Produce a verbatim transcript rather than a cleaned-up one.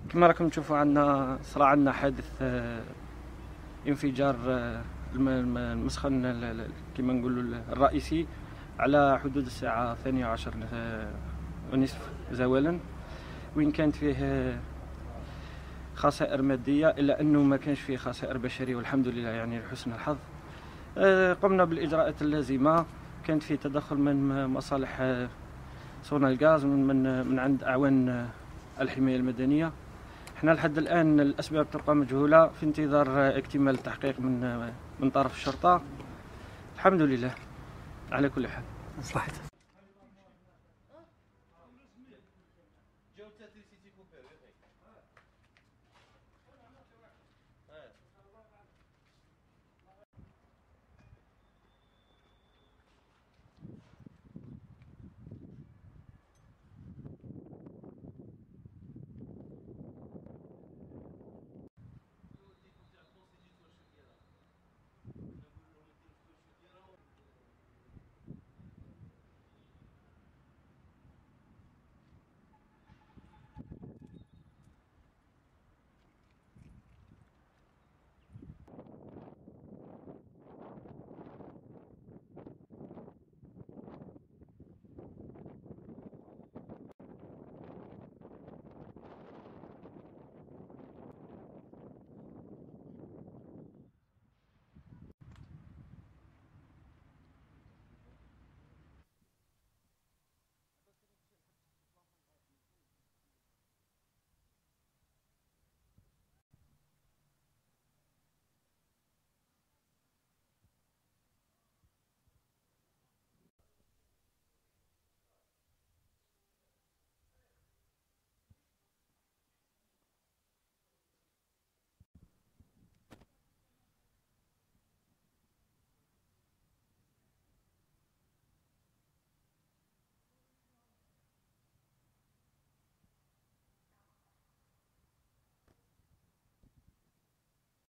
كما راكم تشوفوا عندنا صرا عندنا حادث آه، انفجار آه، الم- الم- المسخن ال- ال- كما نقولوا الرئيسي على حدود الساعة الثانية عشر آه، ونصف زوالا، وين كانت فيه آه، خسائر مادية، إلا أنه ما كانش فيه خسائر بشرية والحمد لله يعني لحسن الحظ. آه، قمنا بالإجراءات اللازمة، كانت فيه تدخل من مصالح آه، صون الغاز من من من عند أعوان آه، الحماية المدنية. احنا لحد الآن الأسباب تبقى مجهولة في انتظار آه، اكتمال التحقيق من آه، من طرف الشرطة. الحمد لله على كل حال. مصلحة